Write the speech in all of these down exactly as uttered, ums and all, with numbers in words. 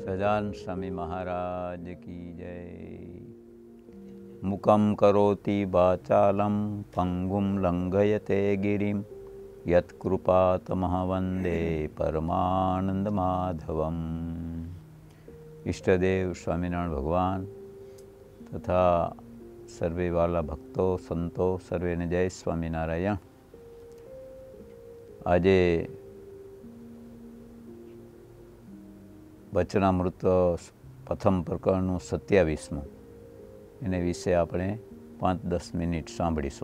સજાન સ્વામી મહારાજ કી જય. મુકમ કરોતિ વાચાલમ પંગુમ લંઘયતે ગિરિમ યત્કૃપાતમઃ વંદે પરમાનંદ માધવમ. ઈષ્ટદેવ સ્વામિનારાયણ ભગવાન તથા સર્વે વાલા ભક્તો સંતો સર્વેને જય સ્વામિનારાયણ. આજે વચનામૃત પ્રથમ પ્રકરણનું સત્યાવીસમું એને વિશે આપણે પાંચ દસ મિનિટ સાંભળીશું.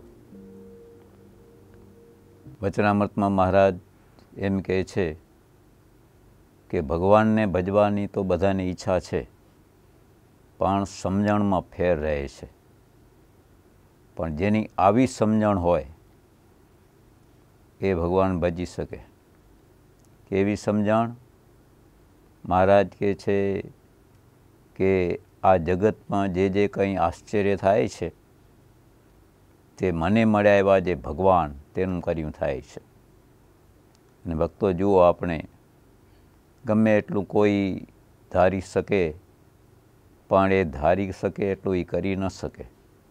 વચનામૃતમાં મહારાજ એમ કહે છે કે ભગવાનને ભજવાની તો બધાની ઈચ્છા છે, પણ સમજણમાં ફેર રહે છે. પણ જેની આવી સમજણ હોય એ ભગવાન ભજી શકે. કેવી સમજણ? મહારાજ કહે છે કે આ જગતમાં જે જે કંઈ આશ્ચર્ય થાય છે તે મને મળ્યા એવા જે ભગવાન તેનું કર્યું થાય છે. અને ભક્તો જુઓ, આપણે ગમે એટલું કોઈ ધારી શકે, પણ એ ધારી શકે એટલું એ કરી ન શકે.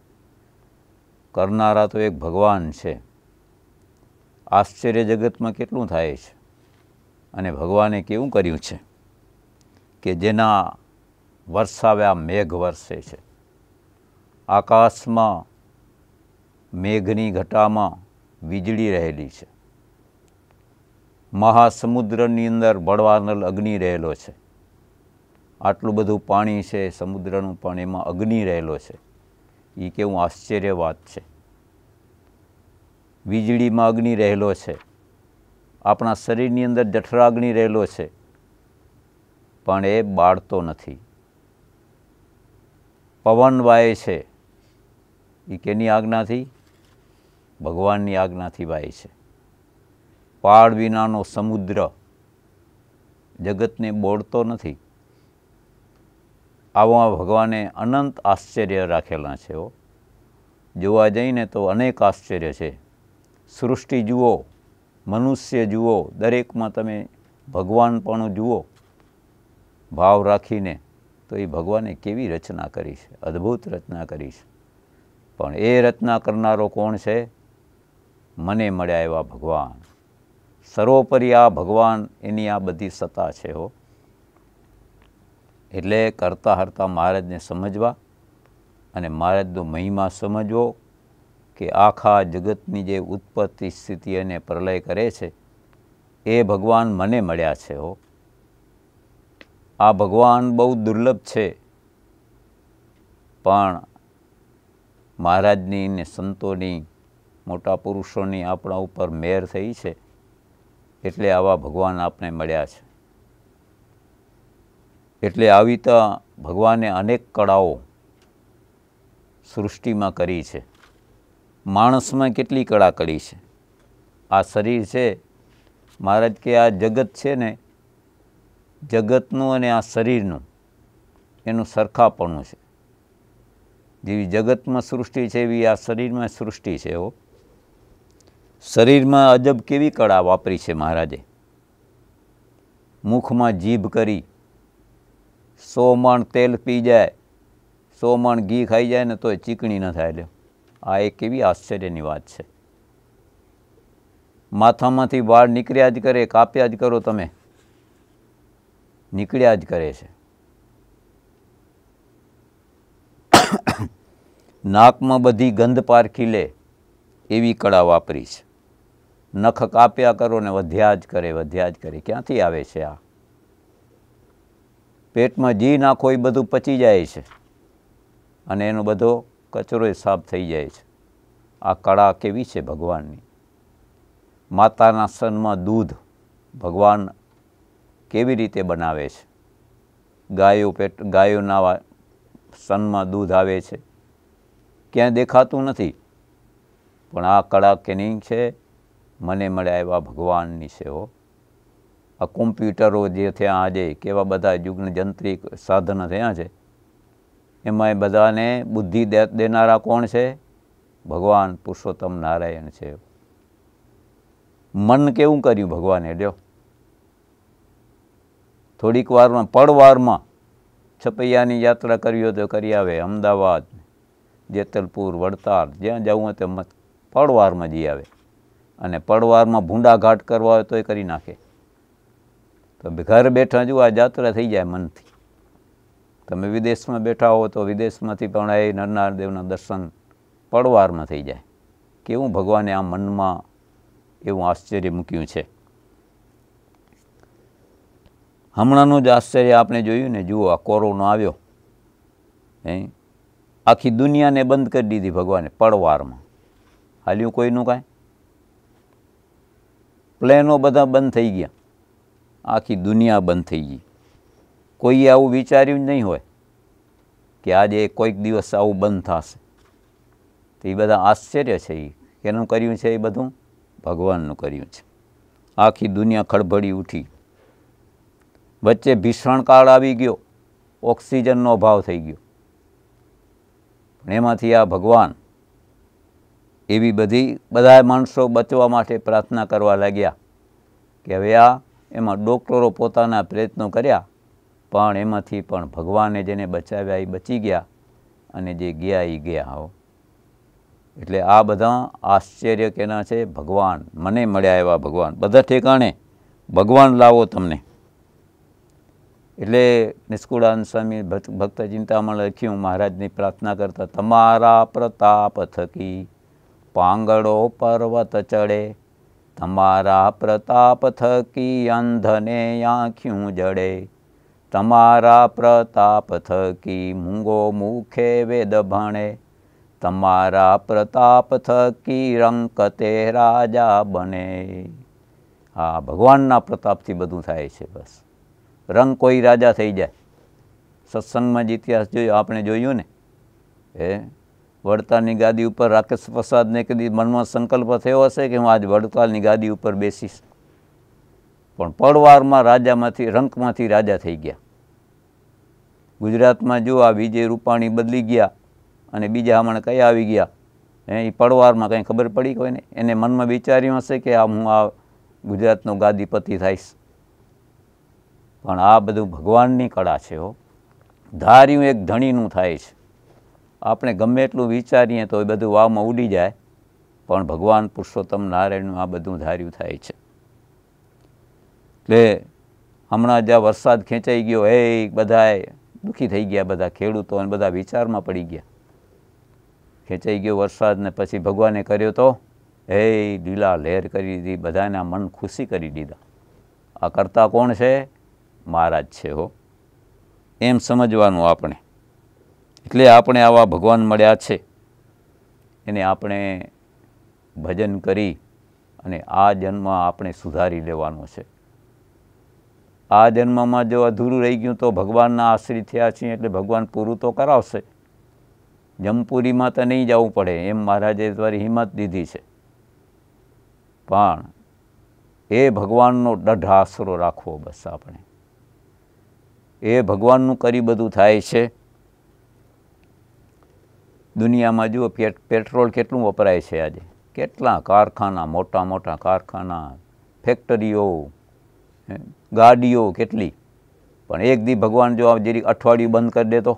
કરનારા તો એક ભગવાન છે. આશ્ચર્ય જગતમાં કેટલું થાય છે, અને ભગવાને કેવું કર્યું છે કે જેના વરસાવ્યા મેઘ વરસે છે. આકાશમાં મેઘની ઘટામાં વીજળી રહેલી છે. મહાસમુદ્રની અંદર બળવાનલ અગ્નિ રહેલો છે. આટલું બધું પાણી છે સમુદ્રનું, પણ એમાં અગ્નિ રહેલો છે. એ કેવું આશ્ચર્ય વાત છે. વીજળીમાં અગ્નિ રહેલો છે. આપણા શરીરની અંદર જઠરાગ્નિ રહેલો છે, પણ એ બાળતો નથી. પવન વાય છે, એ કેની આજ્ઞાથી? ભગવાનની આજ્ઞાથી વાય છે. પાળ વિનાનો સમુદ્ર જગતને બોળતો નથી. આવા ભગવાને અનંત આશ્ચર્ય રાખેલા છે. હો, જોવા જઈને તો અનેક આશ્ચર્ય છે. સૃષ્ટિ જુઓ, મનુષ્ય જુઓ, દરેકમાં તમે ભગવાન પણ જુઓ ભાવ રાખીને, તો એ ભગવાને કેવી રચના કરી છે, અદ્ભુત રચના કરી છે. પણ એ રચના કરનારો કોણ છે? મને મળ્યા એવા ભગવાન. સર્વોપરી આ ભગવાન, એની આ બધી સત્તા છે. હો, એટલે કરતા હરતા મહારાજને સમજવા અને મહારાજનો મહિમા સમજવો કે આખા જગતની જે ઉત્પત્તિ સ્થિતિ અને પ્રલય કરે છે એ ભગવાન મને મળ્યા છે. હો, આ ભગવાન બહુ દુર્લભ છે, પણ મહારાજની ને સંતોની, મોટા પુરુષોની આપણા ઉપર મહેર થઈ છે, એટલે આવા ભગવાન આપને મળ્યા છે. એટલે આવી તો ભગવાને અનેક કળાઓ સૃષ્ટિમાં કરી છે. માણસમાં કેટલી કળા કરી છે. આ શરીર છે, મહારાજ કે આ જગત છે ને, જગતનું અને આ શરીરનું એનું સરખાપણું છે. જેવી જગતમાં સૃષ્ટિ છે એવી આ શરીરમાં સૃષ્ટિ છે. હો, શરીરમાં અજબ કેવી કળા વાપરી છે મહારાજે. મુખમાં જીભ કરી, સો મણ તેલ પી જાય, સો મણ ઘી ખાઈ જાય ને તોય ચીકણી ન થાય. લે, આ એક કેવી આશ્ચર્યની વાત છે. માથામાંથી વાળ નીકળ્યા જ કરે, કાપ્યા જ કરો તમે, નીકળ્યા જ કરે છે. નાકમાં બધી ગંધ પારખી લે એવી કળા વાપરી છે. નખ કાપ્યા કરો ને વધ્યા જ કરે, વધ્યા જ કરે. ક્યાંથી આવે છે આ? પેટમાં જી નાખો એ બધું પચી જાય છે, અને એનો બધો કચરો સાફ થઈ જાય છે. આ કળા કેવી છે ભગવાનની. માતાના સ્તનમાં દૂધ ભગવાન કેવી રીતે બનાવે છે. ગાયો પેટ ગાયોના સ્તનમાં દૂધ આવે છે, ક્યાંય દેખાતું નથી, પણ આ કળા કેની છે? મને મળ્યા એવા ભગવાનની છે. હો, આ કોમ્પ્યુટરો જે થયા આજે, કેવા બધા યુગના જંત્રિક સાધનો થયા છે, એમાં એ બધાને બુદ્ધિ દેનારા કોણ છે? ભગવાન પુરુષોત્તમ નારાયણ છે. મન કેવું કર્યું ભગવાને? લ્યો, થોડીક વારમાં પડવારમાં છપૈયાની યાત્રા કરવી હોય તો કરી આવે, અમદાવાદ, જેતલપુર, વડતાલ, જ્યાં જવું હોય તો પડવારમાં જઈ આવે. અને પડવારમાં ભૂંડા ઘાટ કરવા હોય તો એ કરી નાખે. તો ઘર બેઠા જુઓ આ યાત્રા થઈ જાય મનથી. તમે વિદેશમાં બેઠા હો તો વિદેશમાંથી પણ એ નરનાર દેવના દર્શન પડવારમાં થઈ જાય. કેવું ભગવાને આ મનમાં એવું આશ્ચર્ય મૂક્યું છે. હમણાંનું જ આશ્ચર્ય આપણે જોયું ને, જુઓ આ કોરોના આવ્યો, હે આખી દુનિયાને બંધ કરી દીધી ભગવાને પડવારમાં. હાલ્યું કોઈનું કાંઈ? પ્લેનો બધા બંધ થઈ ગયા, આખી દુનિયા બંધ થઈ ગઈ. કોઈએ આવું વિચાર્યું જ નહીં હોય કે આજે કોઈક દિવસ આવું બંધ થશે. તો એ બધા આશ્ચર્ય છે. એ કેનું કર્યું છે? એ બધું ભગવાનનું કર્યું છે. આખી દુનિયા ખળભળી ઉઠી. વચ્ચે ભીષણ કાળ આવી ગયો, ઓક્સિજનનો અભાવ થઈ ગયો. પણ એમાંથી આ ભગવાન એવી બધી બધા માણસો બચવા માટે પ્રાર્થના કરવા લાગ્યા કે હવે આ એમાં ડૉક્ટરો પોતાના પ્રયત્નો કર્યા, પણ એમાંથી પણ ભગવાને જેને બચાવ્યા એ બચી ગયા, અને જે ગયા એ ગયા. હો એટલે આ બધા આશ્ચર્ય કેના છે? ભગવાન. મને મળ્યા એવા ભગવાન. બધા ઠેકાણે ભગવાન લાવો તમને. એટલે નિષ્કુળાનંદ સ્વામી ભક્ત ચિંતામણ લખ્યું, મહારાજની પ્રાર્થના કરતા, તમારા પ્રતાપ થકી પાંગડો પર્વત ચડે, તમારા પ્રતાપ થકી અંધને આંખ્યું જડે, તમારા પ્રતાપ થકી મૂંગો મુખે વેદ ભણે, તમારા પ્રતાપ થકી રંકતે રાજા બને. હા, ભગવાનના પ્રતાપથી બધું થાય છે. બસ રંગ કોઈ રાજા થઈ જાય. સત્સંગમાં જ ઇતિહાસ જોયો આપણે, જોયું ને, એ વડતાલની ગાદી ઉપર રાકેશ પ્રસાદને કદી મનમાં સંકલ્પ થયો હશે કે હું આજ વડતાલની ગાદી ઉપર બેસીશ, પણ પડવારમાં રાજામાંથી રંકમાંથી રાજા થઈ ગયા. ગુજરાતમાં જો આ વિજય રૂપાણી બદલી ગયા અને બીજા હમણાં કયા આવી ગયા, હે એ પડવારમાં કંઈ ખબર પડી કોઈને? એને મનમાં વિચાર્યું હશે કે આ હું આ ગુજરાતનો ગાદીપતિ થઈશ. પણ આ બધું ભગવાનની કળા છે. હો ધાર્યું એક ધણીનું થાય છે. આપણે ગમે એટલું વિચારીએ તો એ બધું વાવમાં ઉડી જાય, પણ ભગવાન પુરુષોત્તમ નારાયણનું આ બધું ધાર્યું થાય છે. એટલે હમણાં જ્યાં વરસાદ ખેંચાઈ ગયો, એ બધાએ દુઃખી થઈ ગયા, બધા ખેડૂતો અને બધા વિચારમાં પડી ગયા. ખેંચાઈ ગયો વરસાદ ને પછી ભગવાને કર્યો તો એ લીલા લહેર કરી દીધી, બધાના મન ખુશી કરી દીધા. આ કરતા કોણ છે? મહારાજ છે. હો એમ સમજવાનું આપણે. એટલે આપણે આવા ભગવાન મળ્યા છે, એને આપણે ભજન કરી અને આ જન્મ આપણે સુધારી લેવાનો છે. આ જન્મમાં જો અધૂરું રહી ગયું તો ભગવાનના આશ્રિત થયા છીએ એટલે ભગવાન પૂરું તો કરાવશે. જમપુરીમાં તો નહીં જવું પડે એમ મહારાજે તમારી હિંમત દીધી છે, પણ એ ભગવાનનો દઢ આશરો રાખવો. બસ આપણે એ ભગવાનનું કરી બધું થાય છે. દુનિયામાં જુઓ પેટ્રોલ કેટલું વપરાય છે આજે, કેટલા કારખાના, મોટા મોટા કારખાના, ફેક્ટરીઓ, ગાડીઓ કેટલી. પણ એક દી ભગવાન જો જરી અઠવાડિયું બંધ કરી દે તો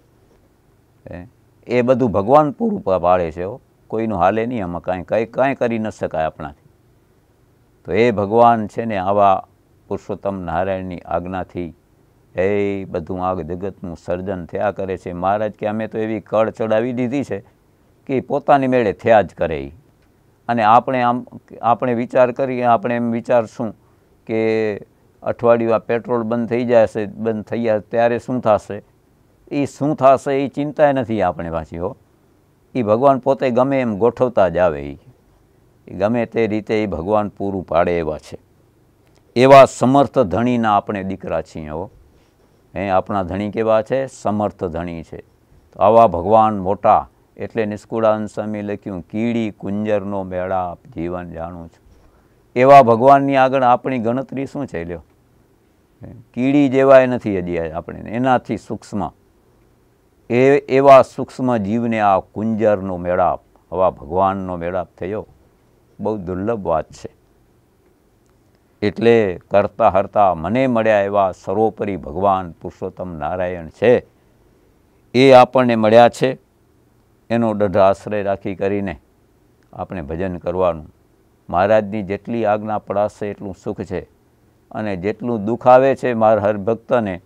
એ બધું ભગવાન પૂરું પાડે છે. કોઈનું હાલે નહીં આમાં, કાંઈ કંઈ કાંઈ કરી ન શકાય આપણાથી. તો એ ભગવાન છે ને આવા પુરુષોત્તમ નારાયણની આજ્ઞાથી એ બધું આ જગતનું સર્જન થયા કરે છે. મહારાજ કે અમે તો એવી કળ ચડાવી દીધી છે કે પોતાની મેળે થયા જ કરે. અને આપણે આમ આપણે વિચાર કરીએ, આપણે એમ વિચારશું કે અઠવાડિયું આ પેટ્રોલ બંધ થઈ જશે, બંધ થઈ જાય ત્યારે શું થશે? એ શું થશે એ ચિંતા નથી આપણે પાછી. હો એ ભગવાન પોતે ગમે એમ ગોઠવતા જ આવે. એ ગમે તે રીતે એ ભગવાન પૂરું પાડે એવા છે. એવા સમર્થ ધણીના આપણે દીકરા છીએ. હો એ આપણા ધણી કેવા છે? સમર્થ ધણી છે. તો આવા ભગવાન મોટા. એટલે નિષ્કુળાનંદ સ્વામી લખ્યું, કીડી કુંજરનો મેળાપ જીવન જાણું છું. એવા ભગવાનની આગળ આપણી ગણતરી શું છે? લ્યો, કીડી જેવાય નથી હજી આપણે, એનાથી સૂક્ષ્મ એ એવા સૂક્ષ્મ જીવને આ કુંજરનો મેળાપ, આવા ભગવાનનો મેળાપ થયો, બહુ દુર્લભ વાત છે. એટલે કરતા હરતા મને મળ્યા એવા સર્વોપરી ભગવાન પુરુષોત્તમ નારાયણ છે. એ આપણને મળ્યા છે. એનો દઢ આશ્રય રાખી કરીને આપણે ભજન કરવાનું. મહારાજની જેટલી આજ્ઞા પડાશે એટલું સુખ છે, અને જેટલું દુઃખ આવે છે મારા હરભક્તને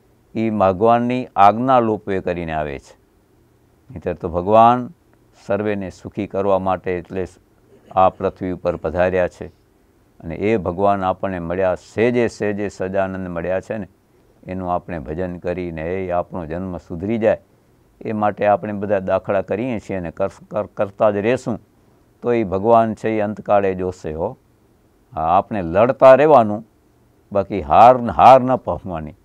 એ ભગવાનની આજ્ઞા લોપવે કરીને આવે છે. નહીંતર તો ભગવાન સર્વેને સુખી કરવા માટે એટલે આ પૃથ્વી ઉપર પધાર્યા છે. અને એ ભગવાન આપણને મળ્યા, સેજે સેજે સજાનંદ મળ્યા છે ને, એનું આપણે ભજન કરીને એ આપણો જન્મ સુધરી જાય એ માટે આપણે બધા દાખલા કરીએ છીએ અને કરતા જ રહેશું તો એ ભગવાન છે એ અંતકાળે જોશે હો. હા, આપણે લડતા રહેવાનું, બાકી હાર હાર ન પામવાની.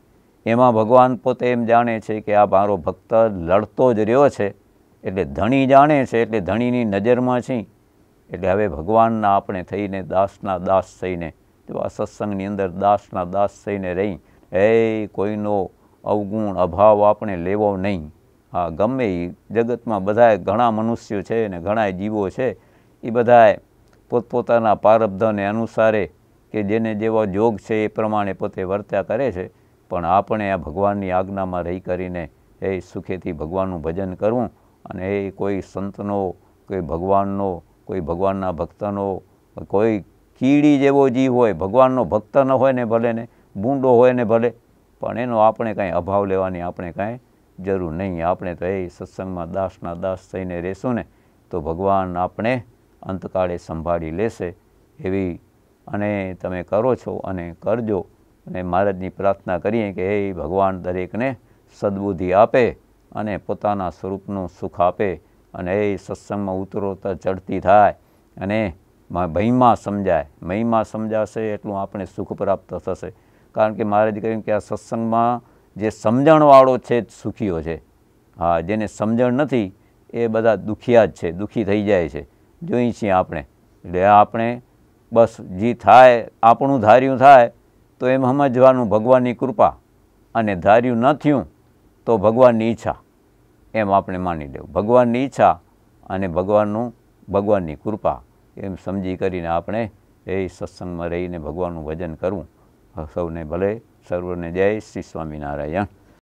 એમાં ભગવાન પોતે એમ જાણે છે કે આ મારો ભક્ત લડતો જ રહ્યો છે, એટલે ધણી જાણે છે, એટલે ધણીની નજરમાં છીએ. એટલે હવે ભગવાનના આપણે થઈને દાસના દાસ થઈને જો આ સત્સંગની અંદર દાસના દાસ થઈને રહી એ કોઈનો અવગુણ અભાવ આપણે લેવો નહીં. હા, ગમે એ જગતમાં બધાએ ઘણા મનુષ્યો છે ને ઘણા જીવો છે, એ બધાએ પોતપોતાના પ્રારબ્ધને અનુસારે કે જેને જેવો જોગ છે એ પ્રમાણે પોતે વર્ત્યા કરે છે. પણ આપણે આ ભગવાનની આજ્ઞામાં રહી કરીને એ સુખેથી ભગવાનનું ભજન કરવું. અને એ કોઈ સંતનો, કોઈ ભગવાનનો, કોઈ ભગવાનના ભક્તનો, કોઈ કીડી જેવો જીવ હોય, ભગવાનનો ભક્ત ન હોય ને ભલે ને, બૂંડો હોય ને ભલે, પણ એનો આપણે કાંઈ અભાવ લેવાની આપણે કાંઈ જરૂર નહીં. આપણે તો એ સત્સંગમાં દાસના દાસ થઈને રહેશું ને તો ભગવાન આપણે અંતકાળે સંભાળી લેશે. એવી અને તમે કરો છો અને કરજો. અને મહારાજની પ્રાર્થના કરીએ કે એ ભગવાન દરેકને સદબુદ્ધિ આપે અને પોતાના સ્વરૂપનું સુખ આપે, અને એ સત્સંગમાં ઉતરોતર ચડતી થાય અને મહિમા સમજાય. મહિમા સમજાશે એટલું આપણે સુખ પ્રાપ્ત થશે. કારણ કે મહારાજે કહ્યું કે આ સત્સંગમાં જે સમજણવાળો છે જ સુખીઓ છે. હા, જેને સમજણ નથી એ બધા દુખિયા જ છે, દુઃખી થઈ જાય છે. જોઈએ છીએ આપણે. એટલે આપણે બસ જે થાય આપણું ધાર્યું થાય તો એમ સમજવાનું ભગવાનની કૃપા, અને ધાર્યું ન થયું તો ભગવાનની ઈચ્છા, એમ આપણે માની લેવું. ભગવાનની ઈચ્છા અને ભગવાનનું ભગવાનની કૃપા એમ સમજી કરીને આપણે એ સત્સંગમાં રહીને ભગવાનનું ભજન કરવું. સૌને ભલે. સર્વને જય શ્રી સ્વામિનારાયણ.